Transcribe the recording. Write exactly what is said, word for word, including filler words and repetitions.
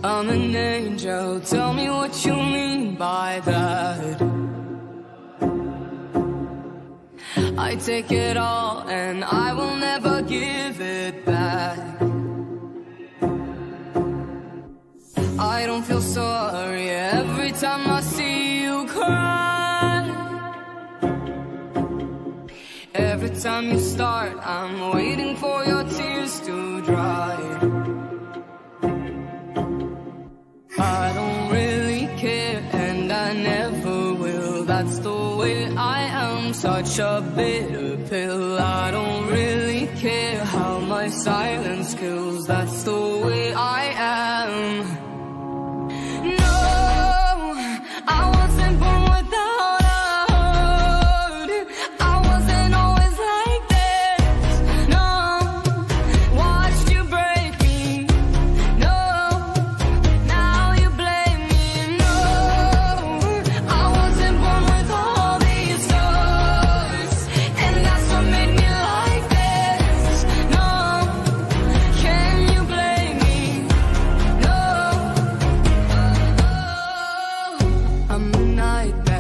I'm an angel, tell me what you mean by that. I take it all and I will never give it back. I don't feel sorry every time I see you cry. Every time you start, I'm waiting for your tears to dry. I don't really care and I never will. That's the way I am, such a bitter pill. I don't really care how my silence kills. That's the way I am. No, I wasn't born without a heart. I wasn't always like this. No, watched you break me. No, now you blame me. No, I wasn't born with all these scars, and that's what made me like this. No, can you blame me? No, I'm a nightmare.